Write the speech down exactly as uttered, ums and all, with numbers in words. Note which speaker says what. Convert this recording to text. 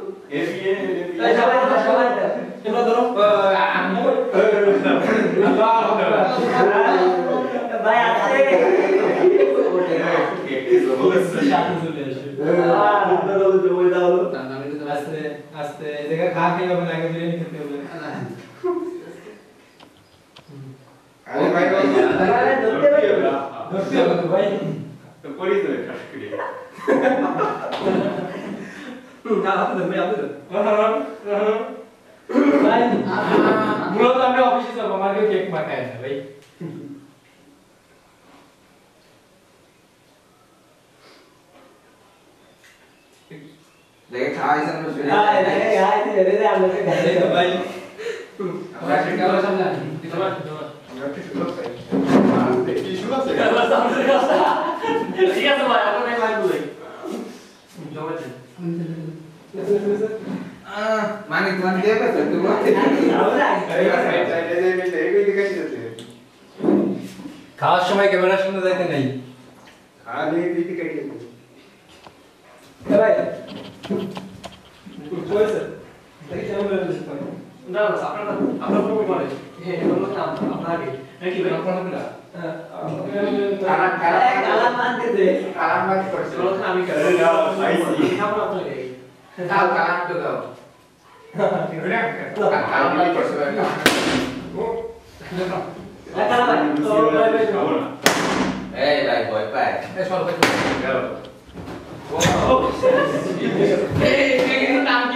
Speaker 1: Lấy cái xong rồi xuống.
Speaker 2: Ai đấy ai thì để làm được cái này rồi vậy.
Speaker 1: Ra cái cao xong rồi. Đi thôi.
Speaker 2: Siga semua aku naik lagu lagi. Coba sih.
Speaker 1: Ah, mana tuan dia apa tuh? খাওয়ার সময় camera শুনে যাইতে নাই
Speaker 3: খালি দিতে কাইতে
Speaker 2: ভাই কইছে দেখি কেমন লাগছে না না আপনারা আপনারা কোন করে হ্যাঁ বলো না আপনাকে নাকি ভাই আপনারা না কালাম কালাম কালাম মানতে দে কালাম মানতে করছে বলো না আমি করে দাও আইসি খাবো আপনাকে দাও কালাম তো দাও কালাম মানতে করছে ও La calma, todo lo he hecho.
Speaker 1: Eh, dai, poi, vai.
Speaker 2: Eh, solo per tu. Oh. Eh, che non